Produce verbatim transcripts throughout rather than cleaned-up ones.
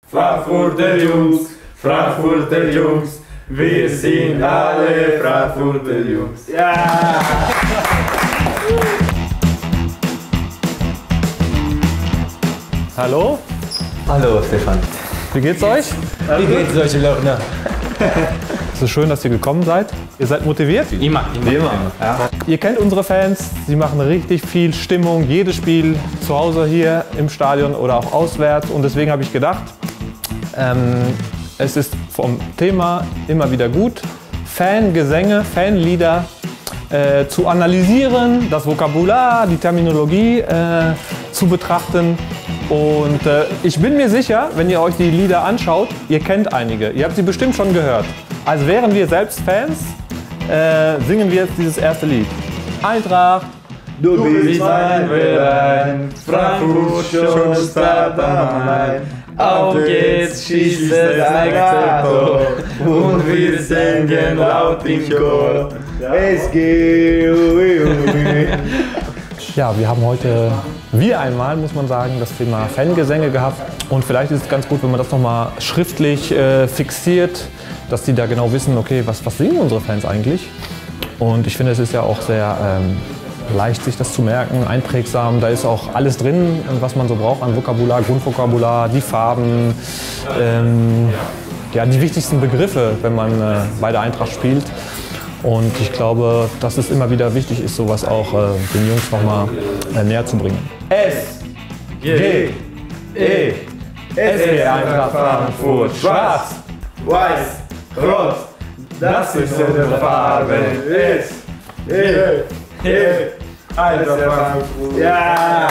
Frankfurter Jungs, Frankfurter Jungs, wir sind alle Frankfurter Jungs. Ja! Hallo? Hallo Stefan. Wie geht's euch? Wie geht's euch, Lochner? Es ist schön, dass ihr gekommen seid. Ihr seid motiviert? Immer, immer. immer. Ja. Ihr kennt unsere Fans, sie machen richtig viel Stimmung, jedes Spiel zu Hause hier im Stadion oder auch auswärts. Und deswegen habe ich gedacht, ähm, es ist vom Thema immer wieder gut, Fangesänge, Fanlieder äh, zu analysieren, das Vokabular, die Terminologie äh, zu betrachten. Und äh, ich bin mir sicher, wenn ihr euch die Lieder anschaut, ihr kennt einige. Ihr habt sie bestimmt schon gehört. Also wären wir selbst Fans, äh, singen wir jetzt dieses erste Lied. Eintracht, du bist mein Verein, Frankfurt schon Stadt am Main. Auf geht's, schießt das nächste Tor und wir singen laut im Chor. Es geht. Ja, wir haben heute, wir einmal, muss man sagen, das Thema Fangesänge gehabt. Und vielleicht ist es ganz gut, wenn man das nochmal schriftlich äh, fixiert, dass die da genau wissen, okay, was, was singen unsere Fans eigentlich? Und ich finde, es ist ja auch sehr ähm, leicht, sich das zu merken, einprägsam. Da ist auch alles drin, was man so braucht an Vokabular, Grundvokabular, die Farben, ähm, ja, die wichtigsten Begriffe, wenn man äh, bei der Eintracht spielt. Und ich glaube, dass es immer wieder wichtig ist, sowas auch äh, den Jungs nochmal äh, näher zu bringen. S, G, E, S G Eintracht Frankfurt, schwarz, weiß, rot, das ist unsere Farbe. S, E, E, Eintracht Frankfurt. Ja!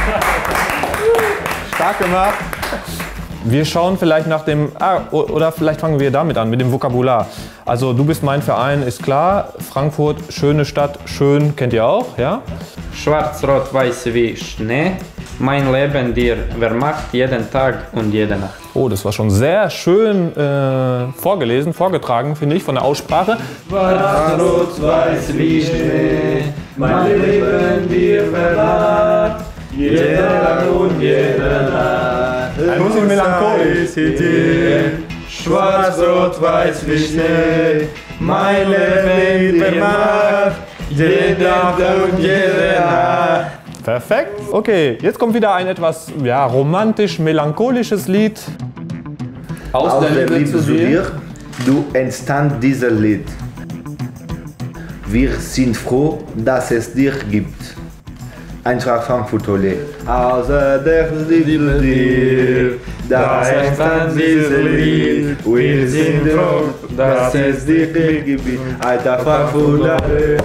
Stark gemacht. Wir schauen vielleicht nach dem, ah, oder vielleicht fangen wir damit an, mit dem Vokabular. Also du bist mein Verein, ist klar. Frankfurt, schöne Stadt, schön, kennt ihr auch, ja? Schwarz, rot, weiß wie Schnee. Mein Leben dir vermacht jeden Tag und jede Nacht. Oh, das war schon sehr schön äh, vorgelesen, vorgetragen, finde ich, von der Aussprache. Schwarz, rot, weiß wie Schnee, mein Leben dir vermacht, jeden Tag und jede Nacht. Ein bisschen melancholisch. Schwarz, rot, weiß wie Schnee, mein Leben dir vermacht, jeden Tag und jede Nacht. Perfekt. Okay, jetzt kommt wieder ein etwas ja, romantisch-melancholisches Lied. Aus, Aus der, der Liebe, Liebe zu zu dir. dir, du entstand dieses Lied. Wir sind froh, dass es dich gibt. Eintracht Frankfurt, ole. Außer der Liebe zu dir, Da entstand dieses Lied. Wir sind froh, dass es dich gibt. Eintracht Frankfurt, ole.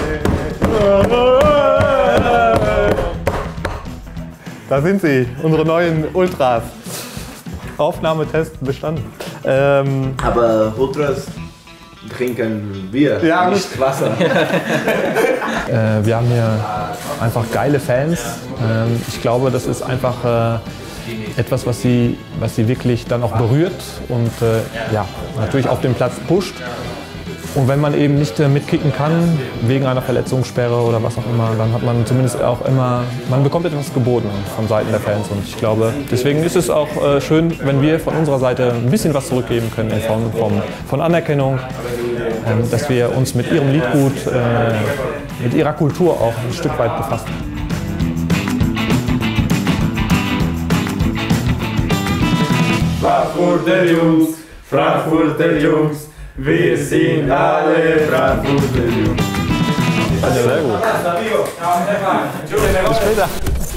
Da sind sie, unsere neuen Ultras. Aufnahmetest bestanden. Ähm, Aber Ultras trinken Bier, Ja, nicht Wasser. äh, wir haben hier einfach geile Fans. Ähm, ich glaube, das ist einfach äh, etwas, was sie, was sie wirklich dann auch berührt und äh, ja, natürlich auf dem Platz pusht. Und wenn man eben nicht äh, mitkicken kann, wegen einer Verletzungssperre oder was auch immer, dann hat man zumindest auch immer, man bekommt etwas geboten von Seiten der Fans. Und ich glaube, deswegen ist es auch äh, schön, wenn wir von unserer Seite ein bisschen was zurückgeben können in Form von, von Anerkennung, ähm, dass wir uns mit ihrem Liedgut, äh, mit ihrer Kultur auch ein Stück weit befassen. Frankfurter Jungs, Frankfurter Jungs, wir sind alle Frankfurter Jungs. Sehr gut. Bis später.